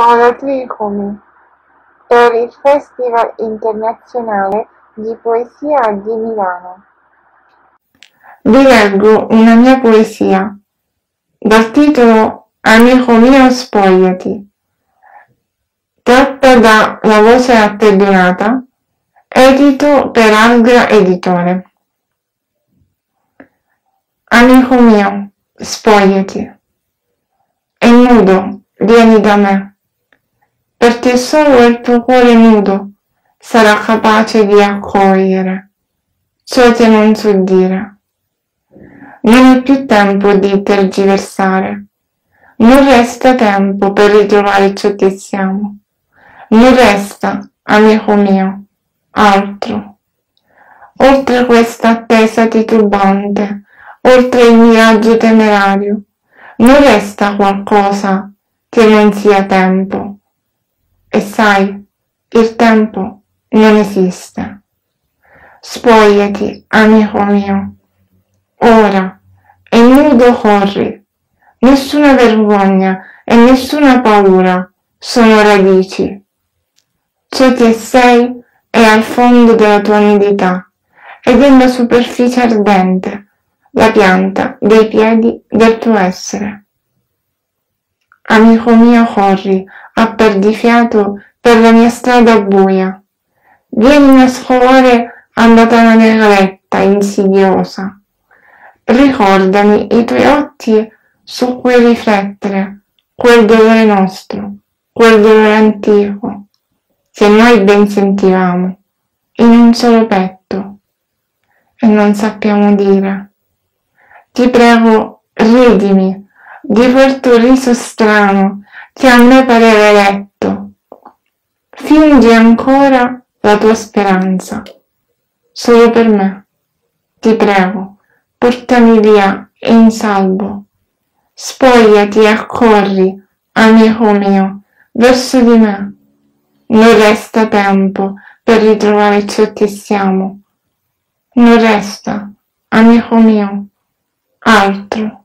Palatricumi per il Festival Internazionale di Poesia di Milano. Vi leggo una mia poesia dal titolo Amico mio spogliati, tratta da La voce attedonata, edito per Algra Editore. Amico mio, spogliati, è nudo, vieni da me, perché solo il tuo cuore nudo sarà capace di accogliere ciò che non so dire. Non è più tempo di tergiversare, non resta tempo per ritrovare ciò che siamo, non resta, amico mio, altro. Oltre questa attesa titubante, oltre il miraggio temerario, non resta qualcosa che non sia tempo. E sai, il tempo non esiste. Spogliati, amico mio. Ora, e nudo corri. Nessuna vergogna e nessuna paura sono radici. Ciò che sei è al fondo della tua nudità ed è la superficie ardente, la pianta dei piedi del tuo essere. Amico mio, corri a perdifiato per la mia strada buia. Vienimi a scovare alla tana negretta insidiosa. Ricordami i tuoi occhi su cui riflettere quel dolore nostro, quel dolore antico, che noi ben sentivamo in un solo petto e non sappiamo dire. Ti prego, ridimi di quel tuo riso strano che a me pareva eletto. Fingi ancora la tua speranza, solo per me. Ti prego, portami via in salvo. Spogliati e accorri, amico mio, verso di me. Non resta tempo per ritrovare ciò che siamo. Non resta, amico mio, altro.